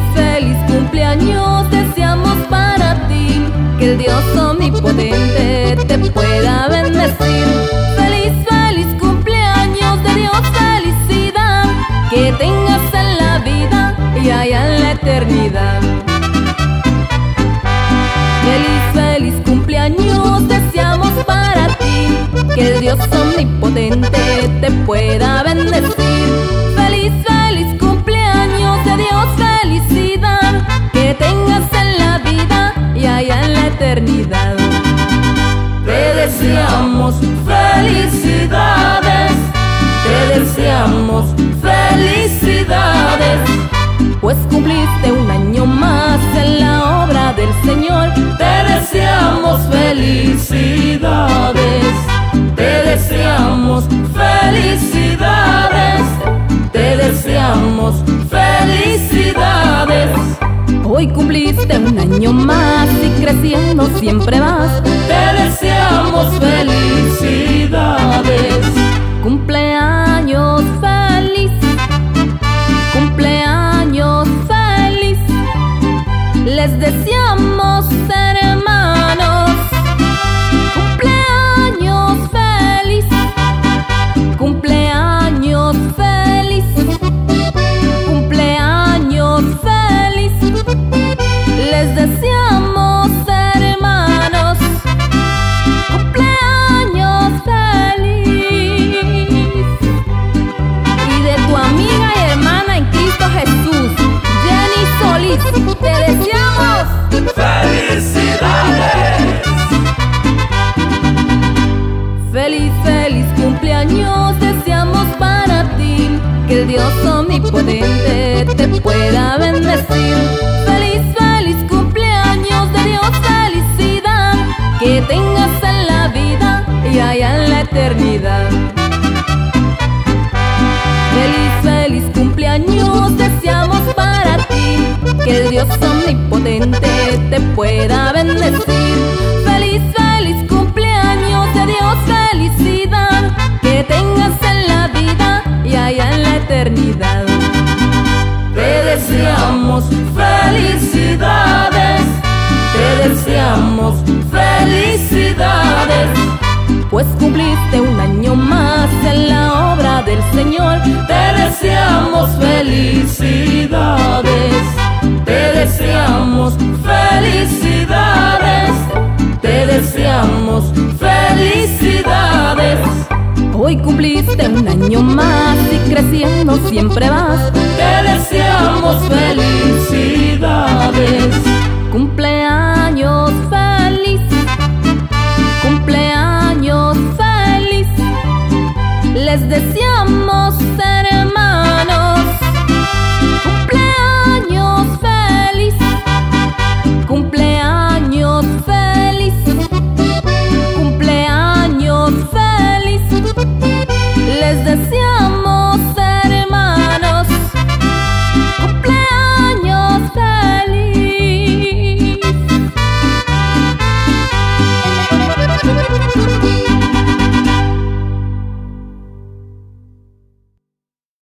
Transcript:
feliz cumpleaños deseamos para ti. Que el Dios omnipotente te pueda bendecir. Feliz, feliz cumpleaños, de Dios felicidad, que tengas en la vida y allá en la eternidad. Feliz, feliz cumpleaños deseamos para ti. Que el Dios omnipotente te pueda bendecir. Feliz, feliz cumpleaños, de Dios felicidad, que tengas en la vida y allá en la eternidad. Te deseamos felicidades, te deseamos felicidades, pues cumpliste un año más en la obra del Señor. te deseamos felicidades, te deseamos felicidades, te deseamos felicidades. Hoy cumpliste un año más y creciendo siempre vas. Te deseamos felicidades. Cumpleaños feliz, cumpleaños feliz, les deseamos, hermanos. Cumpleaños feliz, cumpleaños feliz, cumpleaños feliz, les deseamos, hermanos. Cumpleaños feliz. Y de tu amiga y hermana en Cristo Jesús, Jenny Solís, te deseamos ¡Felicidades! feliz, feliz cumpleaños deseamos para ti. Que el Dios omnipotente te pueda bendecir. Feliz, feliz cumpleaños, de Dios felicidad, que tengas en la vida y allá en la eternidad. Feliz, feliz cumpleaños deseamos para ti. Que el Dios omnipotente te pueda bendecir. Feliz, feliz cumpleaños, de Dios felicidad, que tengas en la vida y allá en la eternidad. Te deseamos felicidades, te deseamos felicidades, Pues cumpliste un año más en la obra del Señor. te deseamos felicidades.